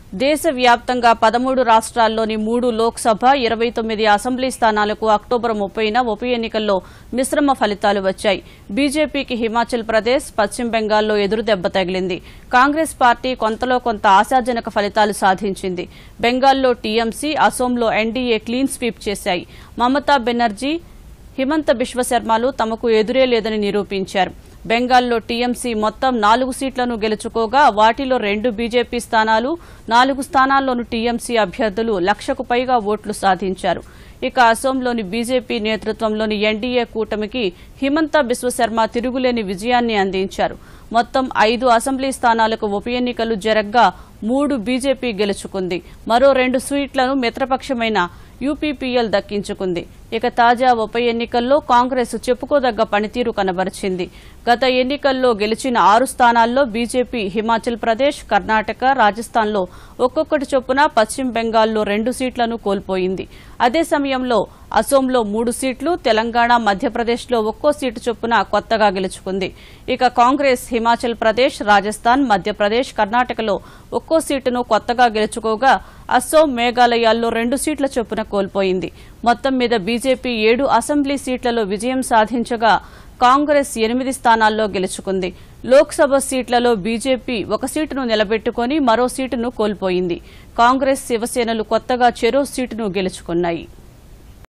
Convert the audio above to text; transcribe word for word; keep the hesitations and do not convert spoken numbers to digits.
దేశవ్యాప్తంగా పదమూడు రాష్ట్రాల్లోని మూడు లోక్సభ ఇరవై తొమ్మిది అసెంబ్లీ స్థానాలకు అక్టోబర్ ముప్పైన ఉప ఎన్నికల్లో మిశ్రమ ఫలితాలు వచ్చాయి. బీజేపీకి హిమాచల్ ప్రదేశ్, పశ్చిమ బెంగాల్లో ఎదురుదెబ్బ తగిలింది. కాంగ్రెస్ పార్టీ కొంతలో కొంత ఆశాజనక ఫలితాలు సాధించింది. బెంగాల్లో టీఎంసీ, అసోంలో ఎన్డీఏ క్లీన్ స్వీప్ చేశాయి. మమతా బెనర్జీ, హిమంత బిశ్వశర్మలు తమకు ఎదురే లేదని నిరూపించారు. బెంగాల్లో టీఎంసీ మొత్తం నాలుగు సీట్లను గెలుచుకోగా వాటిలో రెండు బీజేపీ స్థానాలు, నాలుగు స్థానాల్లోనూ టీఎంసీ అభ్యర్థులు లక్షకు పైగా ఓట్లు సాధించారు. ఇక అసోంలోని బీజేపీ నేతృత్వంలోని ఎన్డీఏ కూటమికి హిమంత బిశ్వశర్మ తిరుగులేని విజయాన్ని అందించారు. మొత్తం ఐదు అసెంబ్లీ స్థానాలకు ఉప ఎన్నికలు జరగ్గా మూడు బీజేపీ గెలుచుకుంది. మరో రెండు సీట్లను మిత్రపక్షమైన యూపీపీఎల్ దక్కించుకుంది. ఇక తాజా ఉప ఎన్నికల్లో కాంగ్రెస్ చెప్పుకోదగ్గ పనితీరు కనబరిచింది. గత ఎన్నికల్లో గెలిచిన ఆరు స్థానాల్లో బీజేపీ హిమాచల్ ప్రదేశ్, కర్ణాటక, రాజస్థాన్లో ఒక్కొక్కటి చొప్పున, పశ్చిమ బెంగాల్లో రెండు సీట్లను కోల్పోయింది. అదే సమయంలో అసోంలో మూడు సీట్లు, తెలంగాణ, మధ్యప్రదేశ్లో ఒక్కో సీటు చొప్పున కొత్తగా గెలుచుకుంది. ఇక కాంగ్రెస్ హిమాచల్ ప్రదేశ్, రాజస్థాన్, మధ్యప్రదేశ్, కర్ణాటకలో ఒక్కో సీటును కొత్తగా గెలుచుకోగా అసోం, మేఘాలయాల్లో రెండు సీట్ల చొప్పున కోల్పోయింది. మొత్తం మీద బీజేపీ ఏడు అసెంబ్లీ సీట్లలో విజయం సాధించగా కాంగ్రెస్ ఎనిమిది స్థానాల్లో గెలుచుకుంది. లోక్సభ సీట్లలో బీజేపీ ఒక సీటును నిలబెట్టుకుని మరో సీటును కోల్పోయింది. కాంగ్రెస్, శివసేనలు కొత్తగా చెరో సీటును గెలుచుకున్నాయి.